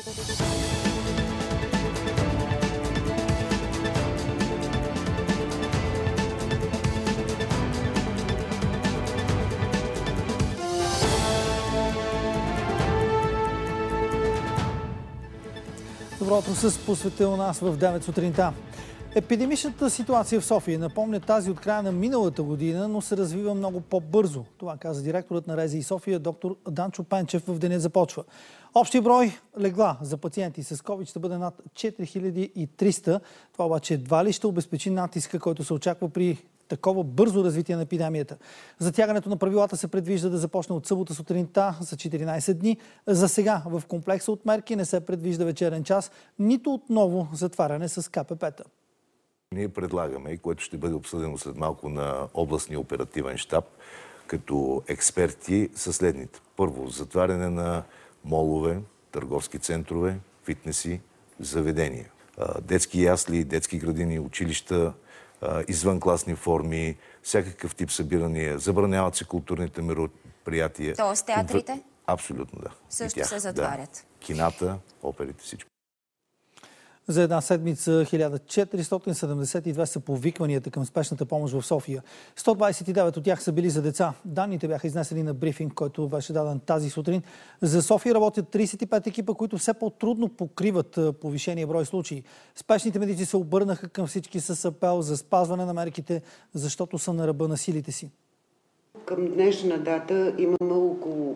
Добро утро с посвета у нас в 9 сутринта. Епидемичната ситуация в София напомня тази от края на миналата година, но се развива много по-бързо. Това каза директорът на РЗИ София, доктор Данчо Пенчев, в деня започва. Общия брой легла за пациенти с COVID ще бъде над 4300. Това обаче едва ли ще обезпечи натиска, който се очаква при такова бързо развитие на епидемията. Затягането на правилата се предвижда да започне от събота сутринта за 14 дни. За сега в комплекса от мерки не се предвижда вечерен час, нито отново затваряне с КПП-та. Ние предлагаме, което ще бъде обсъдено след малко на областния оперативен щаб, като експерти са следните. Първо, затваряне на молове, търговски центрове, фитнеси, заведения. Детски ясли, детски градини, училища, извънкласни форми, всякакъв тип събирания. Забраняват се културните мероприятия. Тоест театрите? Абсолютно, да. Също се затварят. Да. Кината, оперите, всичко. За една седмица 1472 са повикванията към спешната помощ в София. 129 от тях са били за деца. Данните бяха изнесени на брифинг, който беше даден тази сутрин. За София работят 35 екипа, които все по-трудно покриват повишения брой случаи. Спешните медици се обърнаха към всички с апел за спазване на мерките, защото са на ръба на силите си. Към днешна дата имаме около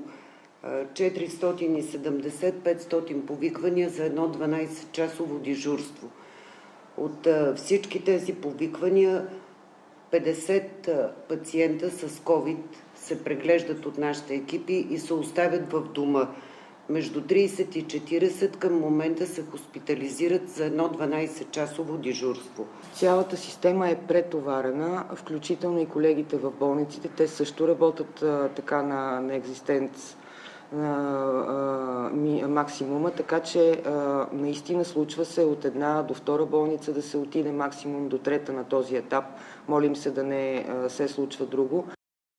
470-500 повиквания за едно 12-часово дежурство. От всички тези повиквания 50 пациента с COVID се преглеждат от нашите екипи и се оставят в дома. Между 30 и 40 към момента се хоспитализират за едно 12-часово дежурство. Цялата система е претоварена, включително и колегите в болниците. Те също работят така на екзистенц максимума, така че наистина случва се от една до втора болница да се отиде максимум до трета на този етап. Молим се да не се случва друго.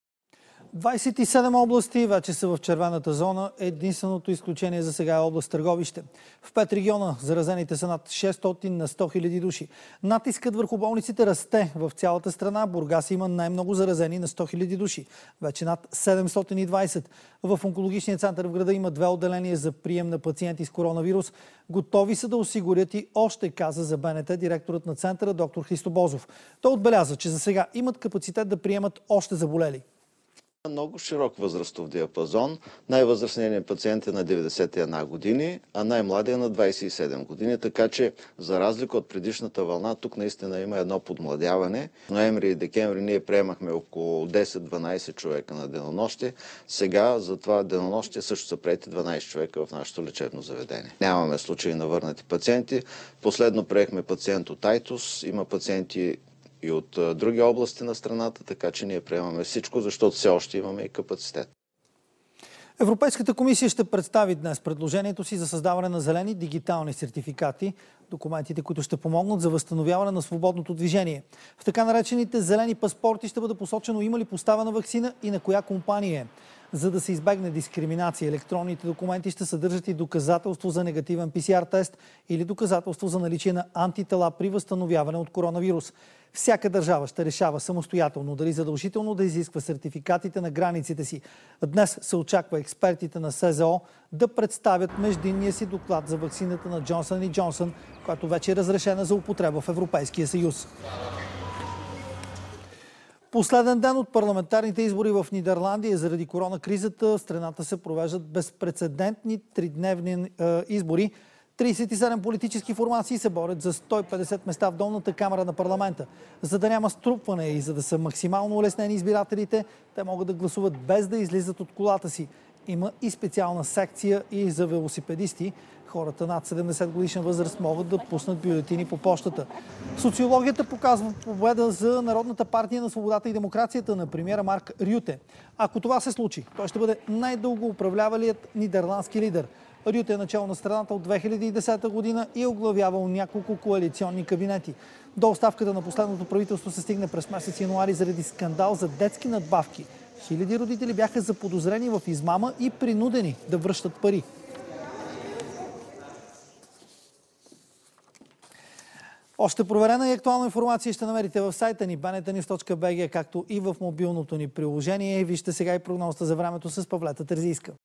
27 области вече са в червената зона. Единственото изключение за сега е област Търговище. В 5 региона заразените са над 600 на 100 000 души. Натискът върху болниците расте в цялата страна. Бургас има най-много заразени на 100 000 души. Вече над 720. В онкологичния център в града има 2 отделения за прием на пациенти с коронавирус. Готови са да осигурят и още, каза за БНТ директорът на центъра доктор Христо Бозов. Той отбеляза, че за сега имат капацитет да приемат още заболели. Много широк възрастов диапазон. Най-възрастният пациент е на 91 години, а най-младият на 27 години, така че за разлика от предишната вълна, тук наистина има едно подмладяване. В ноември и декември ние приемахме около 10-12 човека на денонощие. Сега за това денонощие също са приети 12 човека в нашето лечебно заведение. Нямаме случаи на върнати пациенти. Последно приехме пациент от Айтос, има пациенти и от други области на страната, така че ние приемаме всичко, защото все още имаме и капацитет. Европейската комисия ще представи днес предложението си за създаване на зелени дигитални сертификати, документите, които ще помогнат за възстановяване на свободното движение. В така наречените зелени паспорти ще бъде посочено има ли поставена ваксина и на коя компания е. За да се избегне дискриминация, електронните документи ще съдържат и доказателство за негативен PCR тест или доказателство за наличие на антитела при възстановяване от коронавирус. Всяка държава ще решава самостоятелно дали задължително да изисква сертификатите на границите си. Днес се очаква експертите на СЗО да представят междинния си доклад за ваксината на Джонсън и Джонсън, която вече е разрешена за употреба в Европейския съюз. Последен ден от парламентарните избори в Нидерландия заради коронакризата в страната се провеждат безпрецедентни тридневни избори. 37 политически формации се борят за 150 места в долната камара на парламента. За да няма струпване и за да са максимално улеснени избирателите, те могат да гласуват без да излизат от колата си. Има и специална секция и за велосипедисти. Хората над 70 годишна възраст могат да пуснат бюлетини по пощата. Социологията показва победа за Народната партия на свободата и демокрацията на премиера Марк Рюте. Ако това се случи, той ще бъде най-дълго управлявалият нидерландски лидер. Рюте е начало на страната от 2010 година и е оглавявал няколко коалиционни кабинети. До оставката на последното правителство се стигне през месец януари заради скандал за детски надбавки. Хиляди родители бяха заподозрени в измама и принудени да връщат пари. Още проверена и актуална информация ще намерите в сайта ни bnetnews.bg, както и в мобилното ни приложение. Вижте сега и прогнозата за времето с Павлета Терзийска.